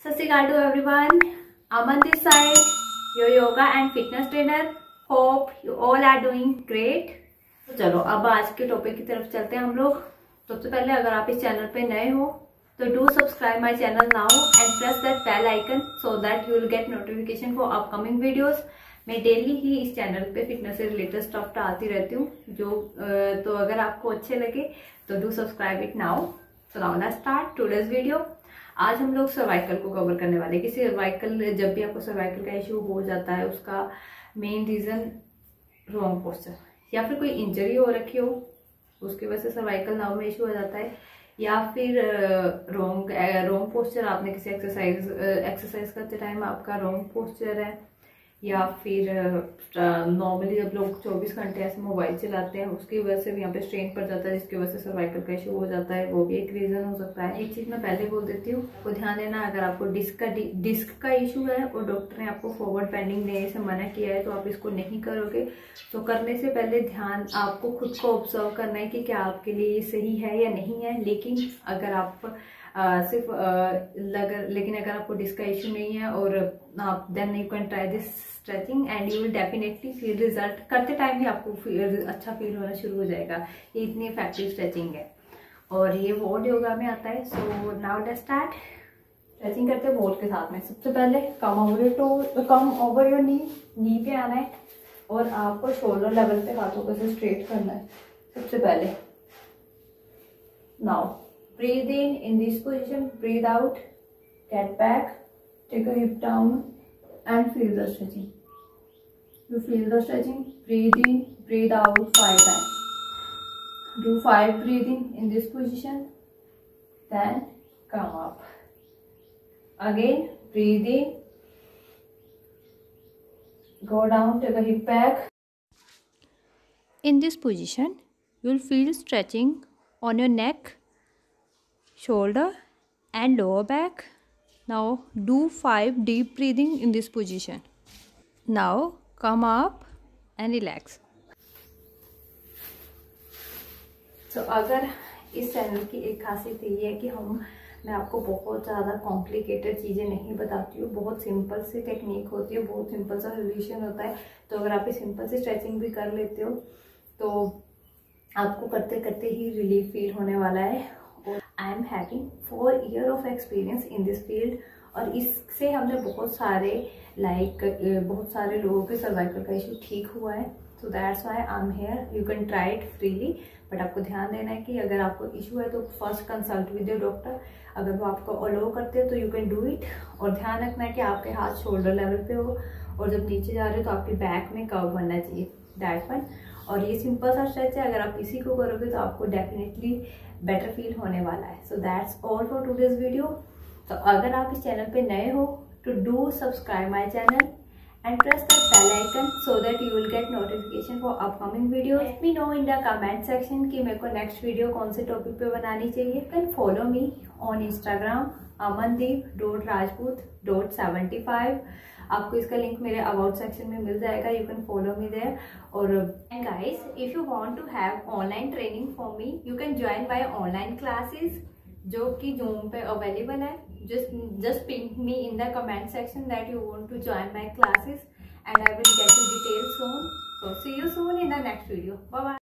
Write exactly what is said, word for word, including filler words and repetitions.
सत Shri Akal to everyone, Aman this side, your yoga and fitness trainer. Hope you all are doing great. तो चलो अब आज के टॉपिक की तरफ चलते हैं हम लोग। सबसे तो पहले अगर आप इस चैनल पे नए हो तो do subscribe my channel now and press that bell icon so that you will get notification for upcoming videos. मैं डेली ही इस चैनल पे फिटनेस से रिलेटेड स्टफ डालती रहती हूँ जो तो अगर आपको अच्छे लगे तो do subscribe it now. So now let's start today's video. आज हम लोग सर्वाइकल को कवर करने वाले हैं कि सर्वाइकल, जब भी आपको सर्वाइकल का इशू हो जाता है उसका मेन रीज़न रॉन्ग पोस्चर या फिर कोई इंजरी हो रखी हो उसकी वजह से सर्वाइकल नाव में इशू हो जाता है, या फिर रॉन्ग रॉन्ग पोस्चर, आपने किसी एक्सरसाइज एक्सरसाइज करते टाइम आपका रॉन्ग पोस्चर है, या फिर नॉर्मली जब लोग चौबीस घंटे ऐसे मोबाइल चलाते हैं उसकी वजह से भी यहाँ पे स्ट्रेन पड़ जाता है जिसकी वजह से सर्वाइकल का इशू हो जाता है, वो भी एक रीज़न हो सकता है। एक चीज़ मैं पहले बोल देती हूँ, वो ध्यान देना, अगर आपको डिस्क का डिस्क का इशू है और डॉक्टर ने आपको फॉरवर्ड बेंडिंग देने से मना किया है तो आप इसको नहीं करोगे। तो करने से पहले ध्यान आपको खुद को ऑब्जर्व करना है कि क्या आपके लिए ये सही है या नहीं है। लेकिन अगर आप आ, सिर्फ आ, लगर लेकिन अगर आपको डिस्क का इशू नहीं है और आप then you can try this stretching and you will definitely feel result. करते टाइम भी आपको फील अच्छा फील होना शुरू हो जाएगा। ये इतनी इफेक्टिव स्ट्रेचिंग है और ये वॉल योगा में आता है। So now let's start. Stretching करते हैं वॉल के साथ में। सबसे पहले come over your toe come over your knee knee पे आना है और आपको शोल्डर लेवल पे हाथों को से स्ट्रेट करना है सबसे पहले। Now breathe in in this position, breathe out, get back, take a hip down and feel the stretching. You feel the stretching, breathe in, breathe out five times. Do five breathing in this position, then come up. Again, breathe in, go down, take a hip back. In this position, you will feel stretching on your neck, shoulder and lower back. Now do five deep breathing in this position. Now come up and relax. So अगर इस channel की एक खासियत ये है कि हम मैं आपको बहुत ज़्यादा कॉम्प्लिकेटेड चीज़ें नहीं बताती हूँ, बहुत सिंपल सी टेक्निक होती है, बहुत सिंपल सा सोल्यूशन होता है। तो अगर आप सिंपल सी स्ट्रेचिंग भी कर लेते हो तो आपको करते करते ही रिलीफ फील होने वाला है। I am having four year of experience in this field और इससे हमने बहुत सारे लाइक like, बहुत सारे लोगों के सर्वाइकल का इशू ठीक हुआ है। So that's why I am here. You can try it freely, but आपको ध्यान देना है कि अगर आपको इशू है तो first consult with your doctor. अगर वो आपको अलो करते हो तो यू कैन डू इट। और ध्यान रखना है कि आपके हाथ शोल्डर लेवल पे हो और जब नीचे जा रहे हो तो आपके बैक में कर्व बनना चाहिए। That one. और ये सिंपल सा स्ट्रेच है, अगर आप इसी को करोगे तो आपको डेफिनेटली बेटर फील होने वाला है। So that's all for today's video. तो अगर आप इस चैनल पे नए हो तो do subscribe my channel and press the bell icon so that you will get notification for upcoming video. Let me know in the comment section कि मेरे को नेक्स्ट वीडियो कौन से टॉपिक पे बनानी चाहिए। You can follow me on Instagram Amandeep dot Rajput dot seventy five. आपको इसका लिंक मेरे अबाउट सेक्शन में मिल जाएगा। You can follow me there. और and guys, if you want to have online training for me you can join my online classes जो कि Zoom पे अवेलेबल है। Just just ping me in the comment section that you want to join my classes and I will get you details soon. So see you soon in the next video. Bye bye.